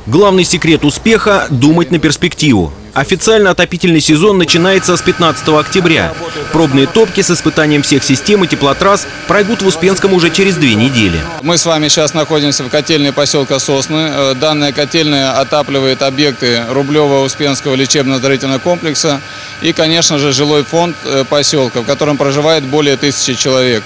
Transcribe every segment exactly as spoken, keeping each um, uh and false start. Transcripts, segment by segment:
Главный секрет успеха – думать на перспективу. Официально отопительный сезон начинается с пятнадцатого октября. Пробные топки с испытанием всех систем и теплотрасс пройдут в Успенском уже через две недели. Мы с вами сейчас находимся в котельной поселка Сосны. Данная котельная отапливает объекты Рублево-Успенского лечебно-оздоровительного комплекса и, конечно же, жилой фонд поселка, в котором проживает более тысячи человек.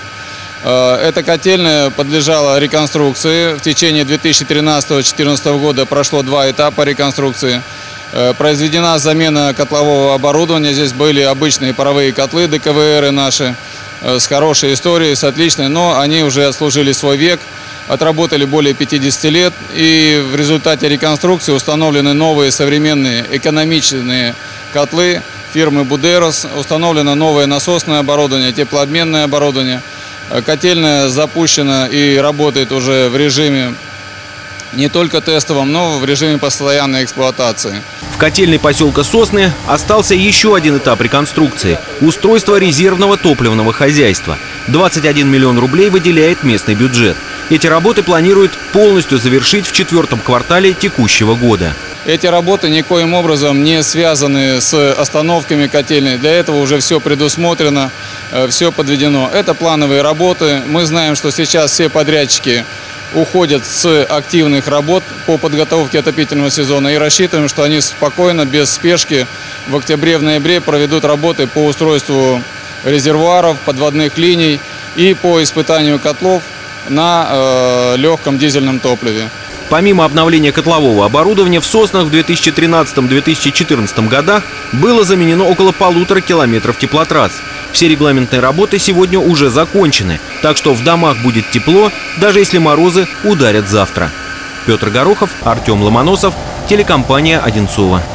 Эта котельная подлежала реконструкции. В течение две тысячи тринадцатого — две тысячи четырнадцатого года прошло два этапа реконструкции. Произведена замена котлового оборудования. Здесь были обычные паровые котлы дэ ка вэ эры наши, с хорошей историей, с отличной, но они уже отслужили свой век, отработали более пятидесяти лет. И в результате реконструкции установлены новые современные экономичные котлы фирмы «Будерос». Установлено новое насосное оборудование, теплообменное оборудование. Котельная запущена и работает уже в режиме не только тестовом, но в режиме постоянной эксплуатации. В котельной поселка Сосны остался еще один этап реконструкции – устройство резервного топливного хозяйства. двадцать один миллион рублей выделяет местный бюджет. Эти работы планируют полностью завершить в четвертом квартале текущего года. Эти работы никоим образом не связаны с остановками котельной. Для этого уже все предусмотрено, все подведено. Это плановые работы. Мы знаем, что сейчас все подрядчики уходят с активных работ по подготовке отопительного сезона и рассчитываем, что они спокойно, без спешки в октябре-ноябре проведут работы по устройству резервуаров, подводных линий и по испытанию котлов на э, легком дизельном топливе. Помимо обновления котлового оборудования, в Соснах в две тысячи тринадцатом — две тысячи четырнадцатом годах было заменено около полутора километров теплотрасс. Все регламентные работы сегодня уже закончены, так что в домах будет тепло, даже если морозы ударят завтра. Петр Горохов, Артем Ломоносов, телекомпания «Одинцово».